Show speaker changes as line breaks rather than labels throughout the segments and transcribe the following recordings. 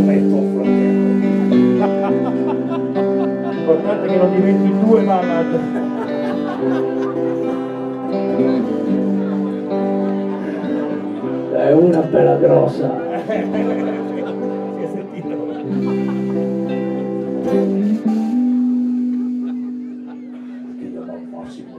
L'importante è che non diventi due Mamad.
È una bella grossa.
Si è sentito. Chiediamo al massimo.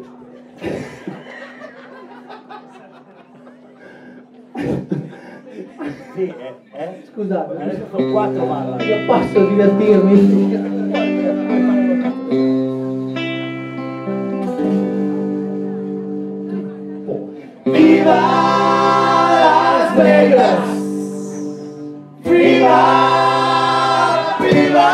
Sì,
Scusate,
adesso sono 4 Mamad.
io passo a divertirmi.
Viva Las Vegas! Viva! Viva!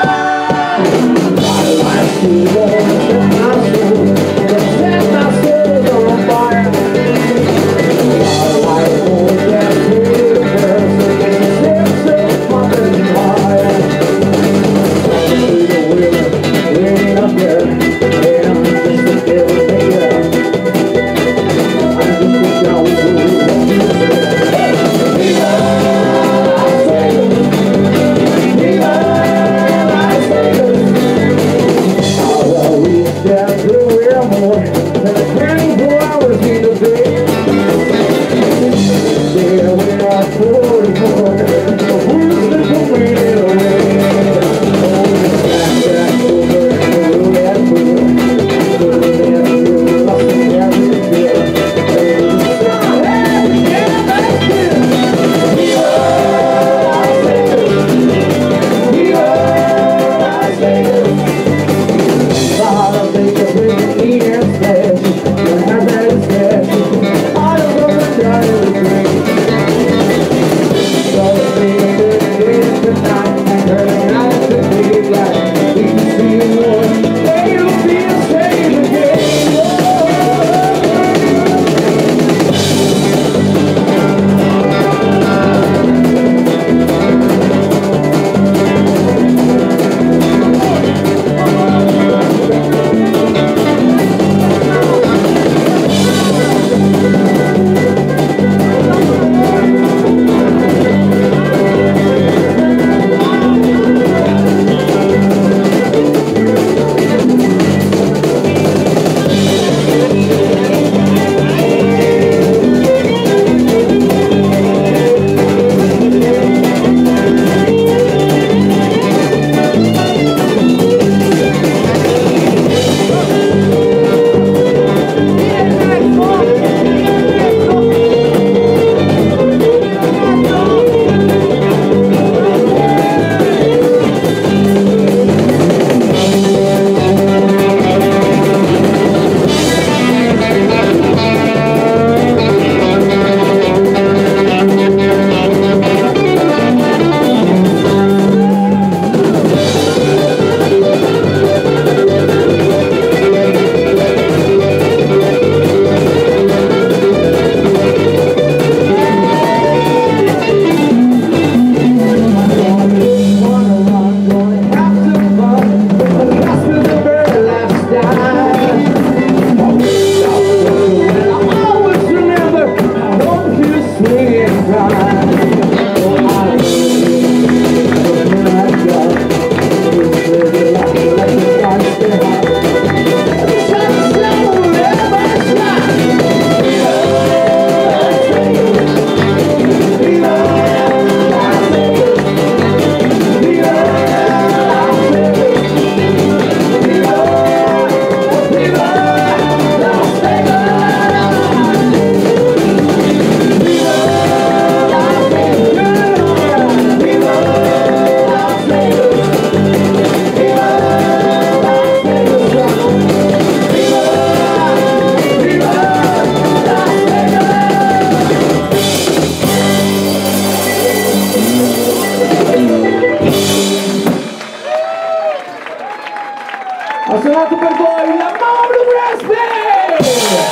Ha suonato per voi la Mama Blue Brass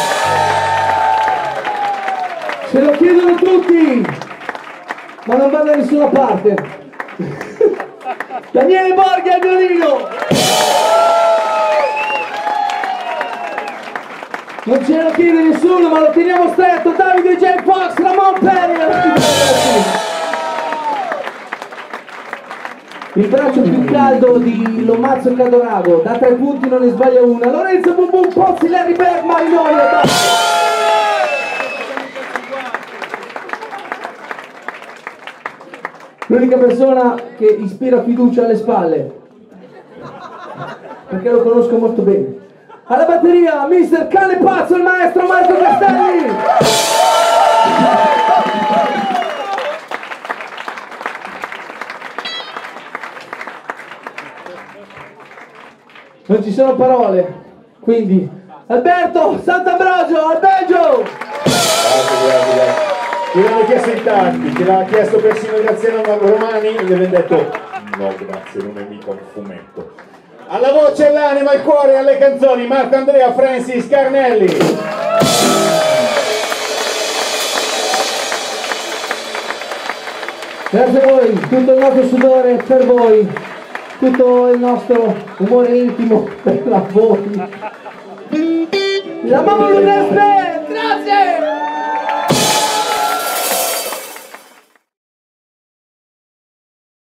Band! Se lo chiedono tutti, ma non va da nessuna parte. Daniele Borghi al violino! Non ce lo chiede nessuno, ma lo teniamo stretto. Davide J. Fox, Ramon Perry. Il braccio più caldo di Lomazzo Cadorago, da 3 punti non ne sbaglia una. Lorenzo Bum Bum Pozzi, Larry Berg, Marinoni e basta. L'unica persona che ispira fiducia alle spalle, perché lo conosco molto bene. Alla batteria, mister Cane Pazzo, il maestro Marco Castelli. Non ci sono parole, quindi Alberto Sant'Ambrogio, al Belgio!
Grazie. Ce l'hanno chiesto in tanti, ce l'ha chiesto persino Graziano Romani e gli abbiamo detto no grazie, non è mica un fumetto. Alla voce, all'anima, al cuore e alle canzoni, Marco Andrea Francis Carnelli.
Grazie a voi, tutto il nostro sudore per voi, tutto il nostro umore intimo per la voi. La mamma grazie!